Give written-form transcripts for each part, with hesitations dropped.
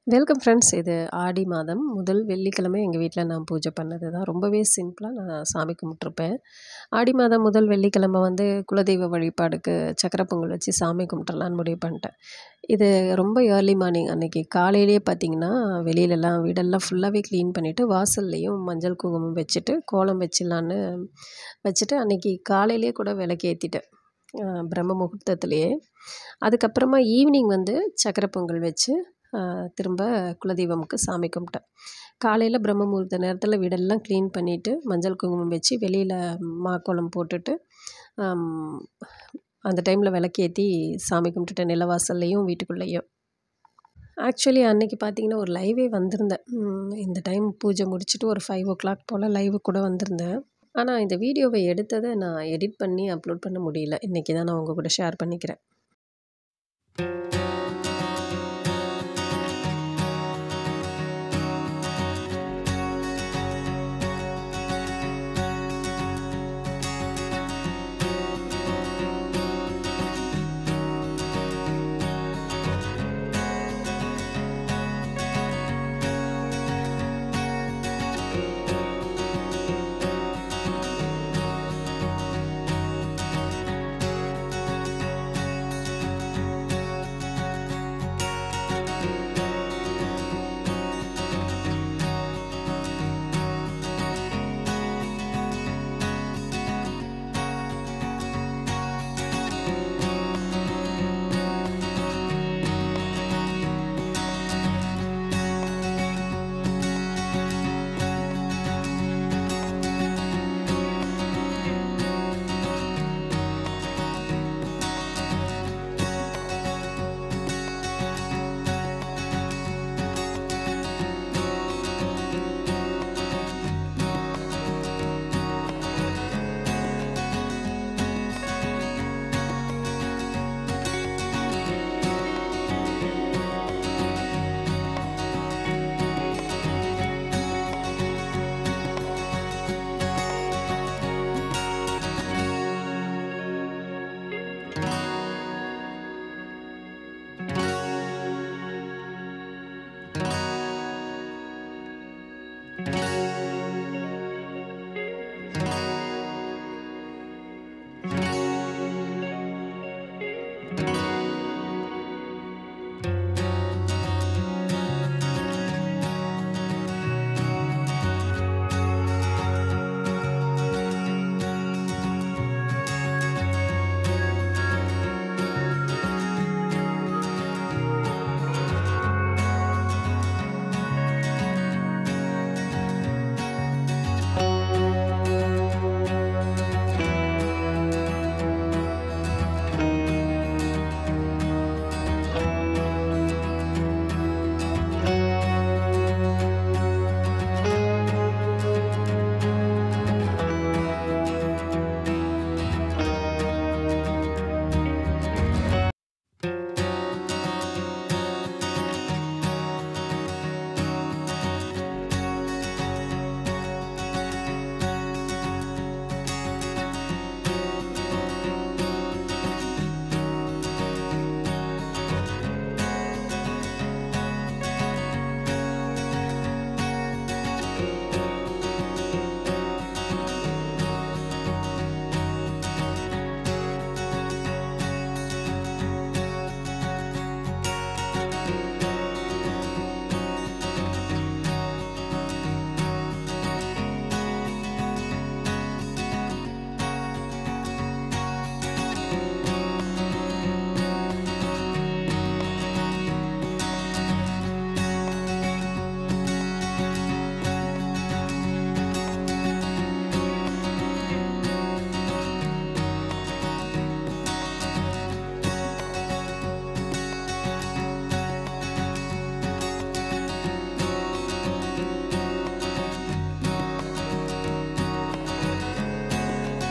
Welcome friends. இது ஆடி மாதம் முதல் வெள்ளிக்கிழமை எங்கள் வீட்டில் நான் பூஜை பண்ணது தான். ரொம்பவே சிம்பிளாக நான் சாமி கும்பிட்ருப்பேன். ஆடி மாதம் முதல் வெள்ளிக்கிழமை குலதெய்வ வழிபாடுக்கு சக்கரை பொங்கல் வச்சு சாமி கும்பிட்றலான்னு முடிவு பண்ணிட்டேன். இது ரொம்ப ஏர்லி மார்னிங் அன்றைக்கி காலையிலேயே பார்த்திங்கன்னா, வெளியிலலாம் வீடெல்லாம் ஃபுல்லாகவே க்ளீன் பண்ணிவிட்டு வாசல்லையும் மஞ்சள் குங்குமம் வச்சுட்டு கோலம் வச்சிடலான்னு வச்சுட்டு அன்றைக்கி காலையிலேயே கூட விளக்கேற்றிட்டேன், பிரம்ம முகூர்த்தத்துலேயே. அதுக்கப்புறமா ஈவினிங் சக்கரை பொங்கல் வச்சு திரும்ப குலதெய்வமுக்கு சாமி கும்பிட்டேன். காலையில் பிரம்ம முகூர்த்த நேரத்தில் வீடெல்லாம் க்ளீன் பண்ணிவிட்டு மஞ்சள் குங்குமம் வச்சு வெளியில் மாக்கோலம் போட்டுட்டு அந்த டைமில் விளக்கேற்றி சாமி கும்பிட்டுட்டேன், நிலவாசல்லையும் வீட்டுக்குள்ளேயும். ஆக்சுவலி அன்றைக்கி பார்த்திங்கன்னா ஒரு லைவே வந்திருந்தேன். இந்த டைம் பூஜை முடிச்சுட்டு ஒரு 5 o'clock போல் லைவு கூட வந்திருந்தேன். ஆனால் இந்த வீடியோவை எடுத்ததை நான் எடிட் பண்ணி அப்லோட் பண்ண முடியல. இன்றைக்கி தான் நான் உங்கள் கூட ஷேர் பண்ணிக்கிறேன்.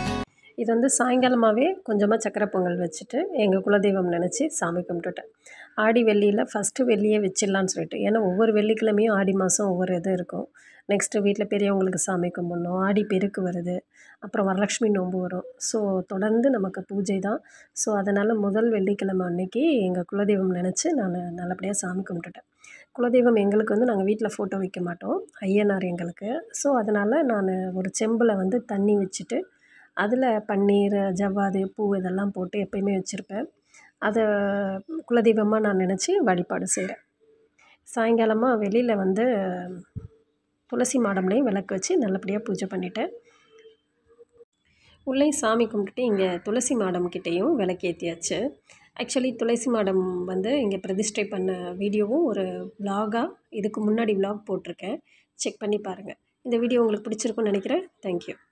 இது சாயங்காலமாகவே கொஞ்சமாக சக்கரை பொங்கல் வச்சுட்டு எங்கள் குலதெய்வம் நினச்சி சாமி கும்பிட்டுட்டேன். ஆடி வெள்ளியில் ஃபஸ்ட்டு வெள்ளியே வச்சிடலான்னு சொல்லிட்டு. ஏன்னா ஒவ்வொரு வெள்ளிக்கிழமையும் ஆடி மாதம் ஒவ்வொரு இது இருக்கும். நெக்ஸ்ட்டு வீட்டில் பெரியவங்களுக்கு சாமி கும்பிட்ணும். ஆடி பெருக்கு வருது. அப்புறம் வரலட்சுமி நோன்பு வரும். ஸோ தொடர்ந்து நமக்கு பூஜை தான். ஸோ அதனால் முதல் வெள்ளிக்கிழமை அன்னைக்கு எங்கள் குலதெய்வம் நினச்சி நான் நல்லபடியாக சாமி கும்பிட்டுட்டேன். குலதெய்வம் எங்களுக்கு வந்து நாங்கள் வீட்டில் ஃபோட்டோ வைக்க மாட்டோம். ஐயனார் எங்களுக்கு. ஸோ அதனால் நான் ஒரு செம்பில் வந்து தண்ணி வச்சுட்டு, அதில் பன்னீர், ஜவ்வாது, பூ இதெல்லாம் போட்டு எப்பயுமே வச்சுருப்பேன். அதை குலதெய்வமாக நான் நினச்சி வழிபாடு செய்கிறேன். சாயங்காலமா வெளியில் வந்து துளசி மாடம்லேயும் விளக்கு வச்சு நல்லபடியாக பூஜை பண்ணிட்டேன். உள்ளேயும் சாமி கும்பிட்டுட்டு இங்கே துளசி மாடம் கிட்டேயும் விளக்கேற்றியாச்சு. ஆக்சுவலி துளசி மாடம் வந்து இங்கே பிரதிஷ்டை பண்ண வீடியோவும் ஒரு விலாகாக இதுக்கு முன்னாடி விலாக் போட்டிருக்கேன். செக் பண்ணி பாருங்கள். இந்த வீடியோ உங்களுக்கு பிடிச்சிருக்குன்னு நினைக்கிறேன். தேங்க்யூ.